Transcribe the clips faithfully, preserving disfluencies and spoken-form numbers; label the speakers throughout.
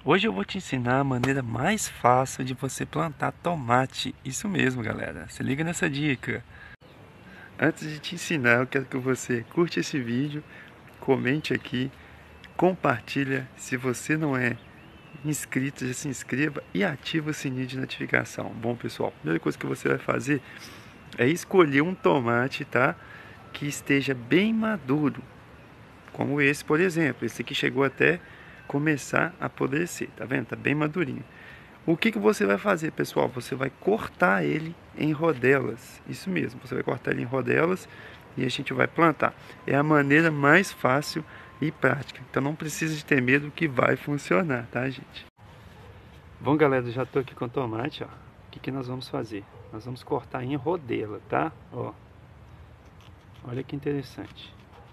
Speaker 1: Hoje eu vou te ensinar a maneira mais fácil de você plantar tomate. Isso mesmo, galera. Se liga nessa dica. Antes de te ensinar, eu quero que você curte esse vídeo, comente aqui, compartilha. Se você não é inscrito, já se inscreva e ativa o sininho de notificação. Bom, pessoal, a primeira coisa que você vai fazer é escolher um tomate, tá? Que esteja bem maduro. Como esse, por exemplo. Esse aqui chegou até começar a apodrecer, tá vendo? Tá bem madurinho. O que que você vai fazer, pessoal? Você vai cortar ele em rodelas. Isso mesmo, você vai cortar ele em rodelas e a gente vai plantar. É a maneira mais fácil e prática. Então não precisa de ter medo que vai funcionar, tá, gente? Bom, galera, eu já tô aqui com o tomate, ó. O que que nós vamos fazer? Nós vamos cortar em rodela, tá? Ó. Olha que interessante.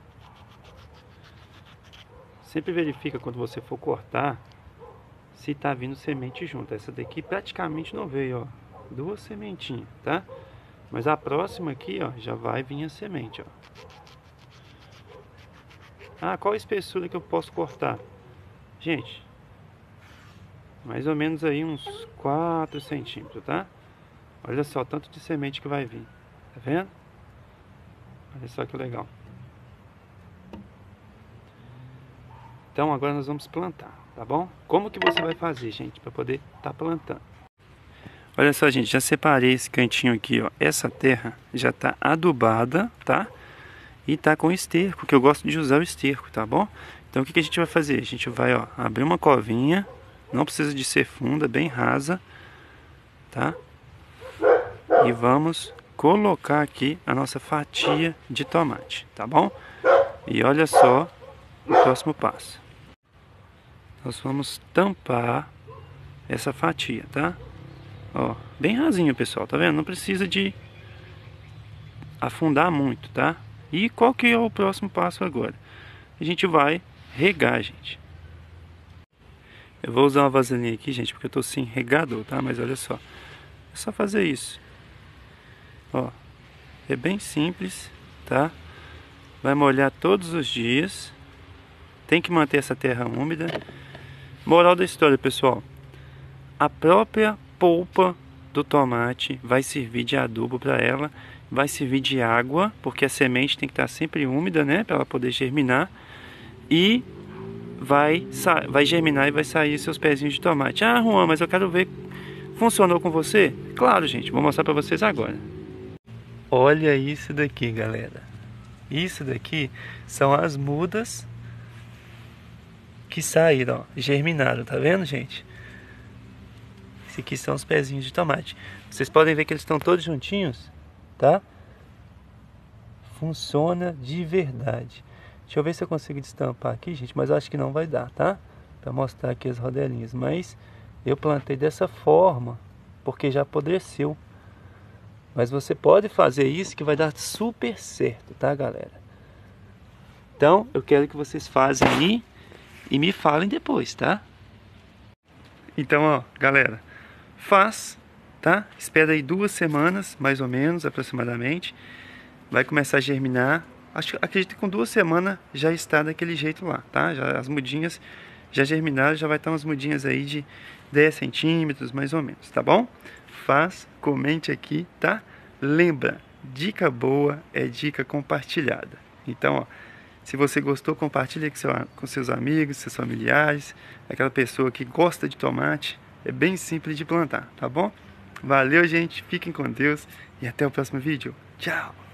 Speaker 1: Sempre verifica quando você for cortar se tá vindo semente junto. Essa daqui praticamente não veio, ó. Duas sementinhas, tá? Mas a próxima aqui, ó, já vai vir a semente, ó. Ah, qual a espessura que eu posso cortar? Gente, mais ou menos aí uns quatro centímetros, tá? Olha só o tanto de semente que vai vir. Tá vendo? Olha só que legal. Então agora nós vamos plantar, tá bom? Como que você vai fazer, gente, para poder estar plantando? Olha só, gente, já separei esse cantinho aqui, ó. Essa terra já tá adubada, tá? E tá com esterco, que eu gosto de usar o esterco, tá bom? Então o que que a gente vai fazer? A gente vai, ó, abrir uma covinha, não precisa de ser funda, bem rasa, tá? E vamos colocar aqui a nossa fatia de tomate, tá bom? E olha só o próximo passo. Nós vamos tampar essa fatia, tá? Ó, bem rasinho, pessoal, tá vendo? Não precisa de afundar muito, tá? E qual que é o próximo passo agora? A gente vai regar, gente. Eu vou usar uma vasilhinha aqui, gente, porque eu tô sem regador, tá? Mas olha só, é só fazer isso. Ó, é bem simples, tá? Vai molhar todos os dias. Tem que manter essa terra úmida. Moral da história, pessoal. A própria polpa do tomate vai servir de adubo para ela. Vai servir de água, porque a semente tem que estar sempre úmida, né? Para ela poder germinar. E vai, vai germinar e vai sair seus pezinhos de tomate. Ah, Juan, mas eu quero ver. Funcionou com você? Claro, gente. Vou mostrar para vocês agora. Olha isso daqui, galera. Isso daqui são as mudas que saíram, ó, germinaram, tá vendo, gente? Esse aqui são os pezinhos de tomate. Vocês podem ver que eles estão todos juntinhos, tá? Funciona de verdade. Deixa eu ver se eu consigo destampar aqui, gente, mas eu acho que não vai dar, tá? Pra mostrar aqui as rodelinhas. Mas eu plantei dessa forma, porque já apodreceu. Mas você pode fazer isso que vai dar super certo, tá, galera? Então, eu quero que vocês façam aí e me falem depois, tá? Então, ó, galera, faz, tá? Espera aí duas semanas, mais ou menos, aproximadamente. Vai começar a germinar. Acho, acredito que com duas semanas já está daquele jeito lá, tá? Já, as mudinhas já germinaram, já vai estar umas mudinhas aí de dez centímetros, mais ou menos, tá bom? Faz, comente aqui, tá? Lembra, dica boa é dica compartilhada. Então, ó, se você gostou, compartilhe com, seu, com seus amigos, seus familiares, aquela pessoa que gosta de tomate. É bem simples de plantar, tá bom? Valeu, gente. Fiquem com Deus e até o próximo vídeo. Tchau!